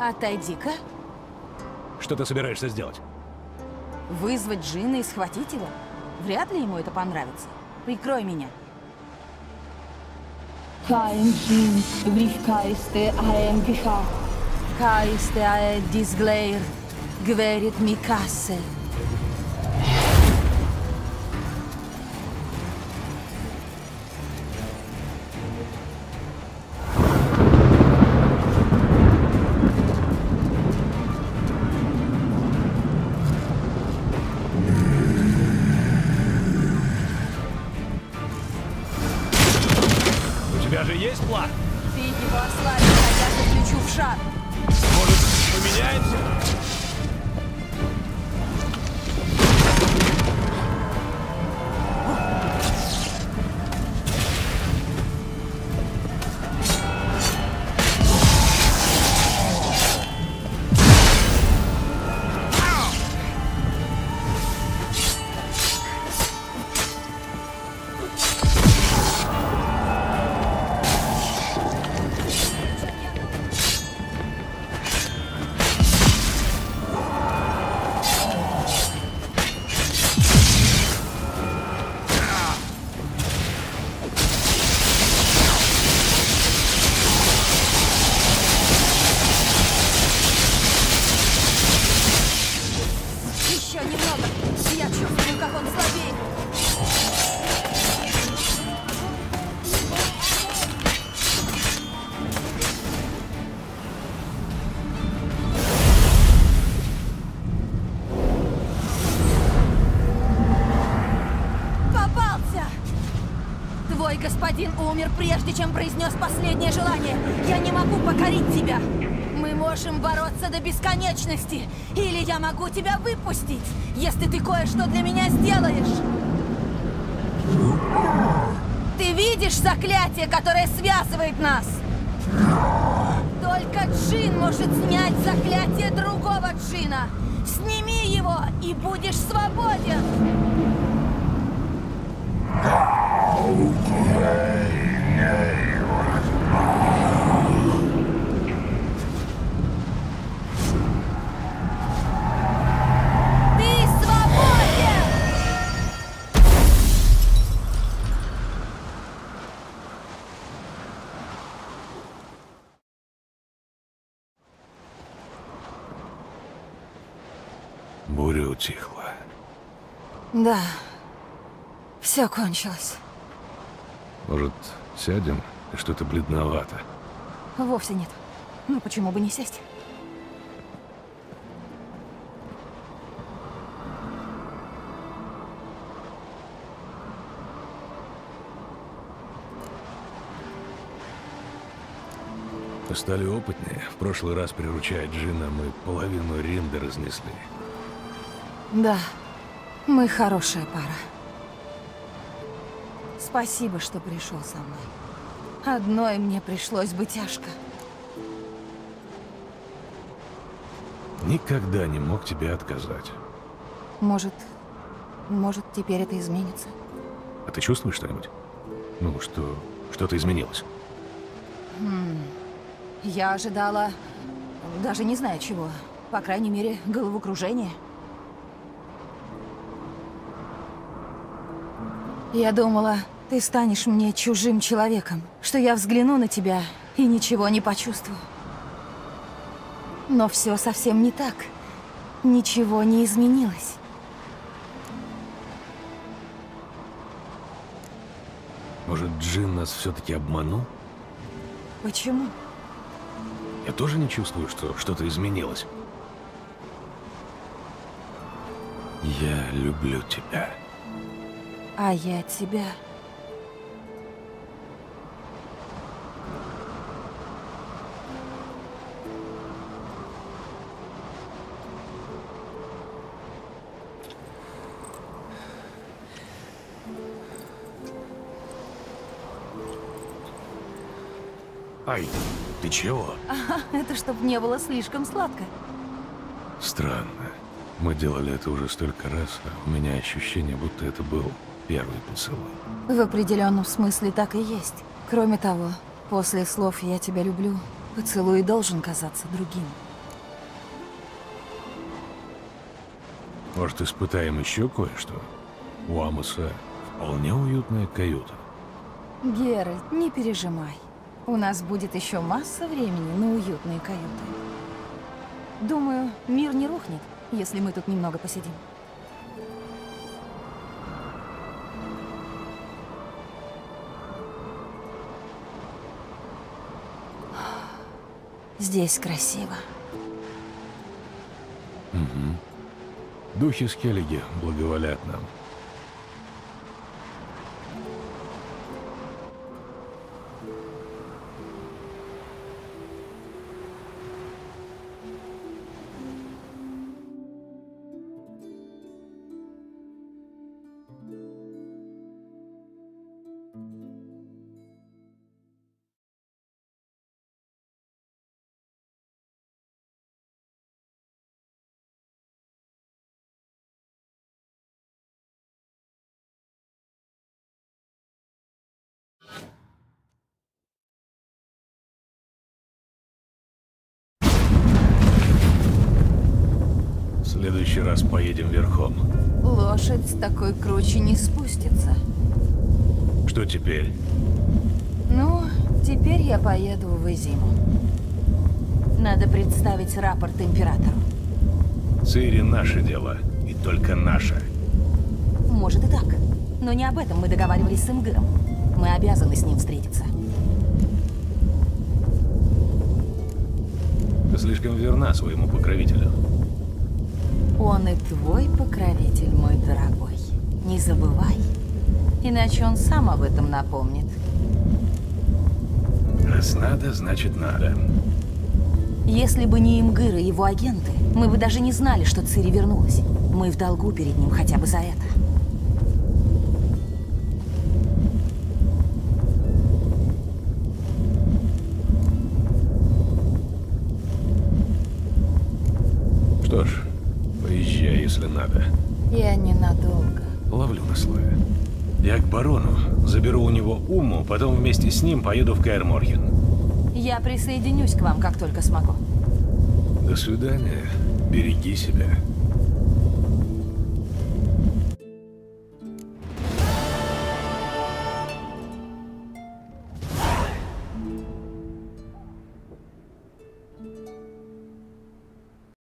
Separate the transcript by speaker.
Speaker 1: Отойди-ка.
Speaker 2: Что ты собираешься сделать?
Speaker 1: Вызвать Джина и схватить его? Вряд ли ему это понравится. Прикрой меня. Каисте аэ дисглейр, гверит микассе.
Speaker 2: У тебя же есть план?
Speaker 1: Ты его ослабишь, а я заключу в шар.
Speaker 2: Может, поменяемся?
Speaker 1: Еще немного. Я чувствую, как он слабеет. Попался! Твой господин умер, прежде чем произнес последнее желание. Я не могу покорить тебя. Мы можем бороться до бесконечности. Или я могу тебя выпустить, если ты кое-что для меня сделаешь. Ты видишь заклятие, которое связывает нас? Только Джин может снять заклятие другого Джина. Сними его, и будешь свободен. Ты свободен!
Speaker 2: Буря утихла.
Speaker 1: Да, все кончилось.
Speaker 2: Может, сядем? Что-то бледновато.
Speaker 1: Вовсе нет. Ну почему бы не сесть?
Speaker 2: Мы стали опытнее. В прошлый раз, приручая Джина, мы половину Ринда разнесли.
Speaker 1: Да, мы хорошая пара. Спасибо, что пришел со мной. Одной мне пришлось бы тяжко.
Speaker 2: Никогда не мог тебе отказать.
Speaker 1: Может, теперь это изменится?
Speaker 2: А ты чувствуешь что-нибудь? Ну, что-то изменилось?
Speaker 1: Я ожидала, даже не знаю чего. По крайней мере, головокружение. Я думала, ты станешь мне чужим человеком, что я взгляну на тебя и ничего не почувствую. Но все совсем не так. Ничего не изменилось.
Speaker 2: Может, Джин нас все-таки обманул?
Speaker 1: Почему?
Speaker 2: Я тоже не чувствую, что что-то изменилось. Я люблю тебя.
Speaker 1: А я тебя.
Speaker 2: Ай, ты чего?
Speaker 1: Это чтоб не было слишком сладко.
Speaker 2: Странно. Мы делали это уже столько раз, а у меня ощущение, будто это был первый поцелуй.
Speaker 1: В определенном смысле так и есть. Кроме того, после слов «я тебя люблю», поцелуй должен казаться другим.
Speaker 2: Может, испытаем еще кое-что? У Амоса вполне уютная каюта.
Speaker 1: Геральт, не пережимай. У нас будет еще масса времени на уютные каюты. Думаю, мир не рухнет, если мы тут немного посидим. Здесь красиво.
Speaker 2: Духи Скеллиги благоволят нам. В следующий раз поедем верхом.
Speaker 1: Лошадь с такой круче не спустится.
Speaker 2: Что теперь?
Speaker 1: Ну, теперь я поеду в Изиму. Надо представить рапорт императору.
Speaker 2: Цири наше дело, и только наше.
Speaker 1: Может и так. Но не об этом мы договаривались с Имгыром. Мы обязаны с ним встретиться.
Speaker 2: Ты слишком верна своему покровителю.
Speaker 1: Он и твой покровитель, мой дорогой. Не забывай. Иначе он сам об этом напомнит.
Speaker 2: Раз надо, значит надо.
Speaker 1: Если бы не Имгыр и его агенты, мы бы даже не знали, что Цири вернулась. Мы в долгу перед ним хотя бы за это.
Speaker 2: Что ж, поезжай, если надо.
Speaker 1: Я ненадолго.
Speaker 2: Ловлю на слове. Я к барону. Заберу у него Уму, потом вместе с ним поеду в Каэр Морхен.
Speaker 1: Я присоединюсь к вам, как только смогу.
Speaker 2: До свидания. Береги себя.